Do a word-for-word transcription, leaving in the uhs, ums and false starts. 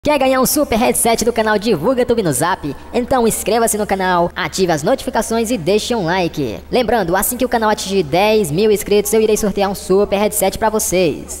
Quer ganhar um super headset do canal Divulga Tube no Zap? Então inscreva-se no canal, ative as notificações e deixe um like. Lembrando, assim que o canal atingir dez mil inscritos, eu irei sortear um super headset pra vocês.